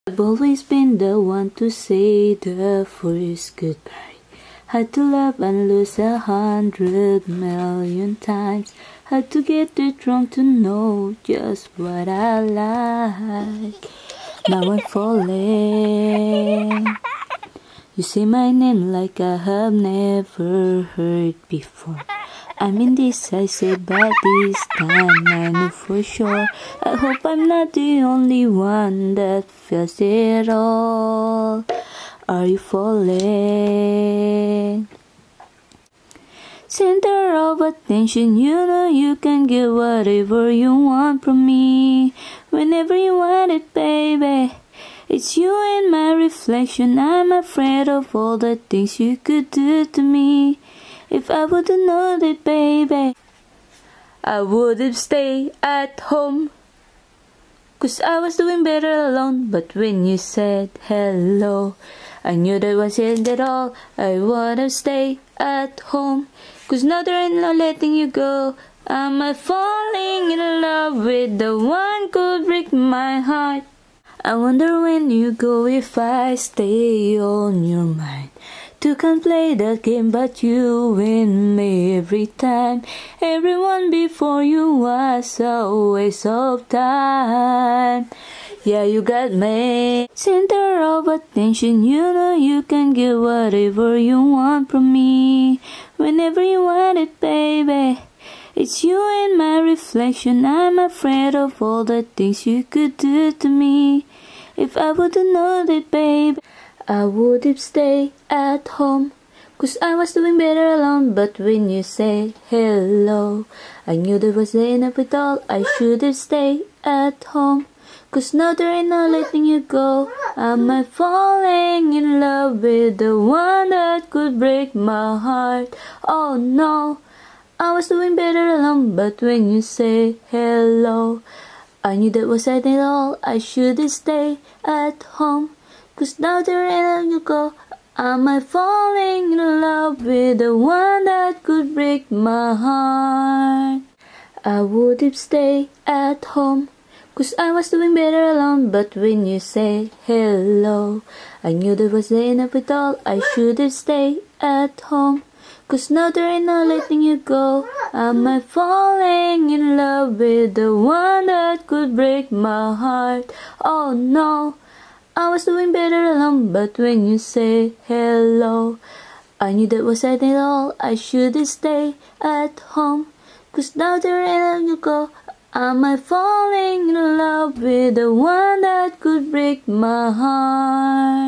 I've always been the one to say the first goodbye. Had to love and lose 100,000,000 times. Had to get it wrong to know just what I like. Now I'm falling. You say my name like I have never heard before. I'm indecisive, but this time I know for sure. I hope I'm not the only one that feels it all. Are you falling? Center of attention, you know you can get whatever you want from me. Whenever you want it, baby. It's you and my reflection. I'm afraid of all the things you could do to me. If I would've known it, baby, I would've stayed at home. 'Cause I was doing better alone. But when you said hello, I knew that wasn't at all. I would've stayed at home. 'Cause now there ain't no letting you go. Am I falling in love with the one could break my heart? I wonder when you go if I stay on your mind. Two can't play that game, but you win me every time. Everyone before you was a waste of time. Yeah, you got me. Center of attention, you know you can get whatever you want from me. Whenever you want it, baby. It's you and my reflection. I'm afraid of all the things you could do to me. If I would've known it, baby, I would've stayed at home. 'Cause I was doing better alone. But when you said hello, I knew there wasn't enough at all. I should've stayed at home. 'Cause now there ain't no letting you go. Am I falling in love with the one that could break my heart? Oh no, I was doing better alone. But when you say hello, I knew that wasn't at all. I should've stayed at home. 'Cause now there ain't letting you go. Am I falling in love with the one that could break my heart? I would've stayed at home. 'Cause I was doing better alone. But when you said hello, I knew there wasn't enough at all. I should've stayed at home. 'Cause now there ain't no letting you go. Am I falling in love with the one that could break my heart? Oh no, I was doing better alone. But when you said hello, I knew that wasn't at all. I should've stayed at home. 'Cause now there ain't letting you go. Am I falling in love with the one that could break my heart?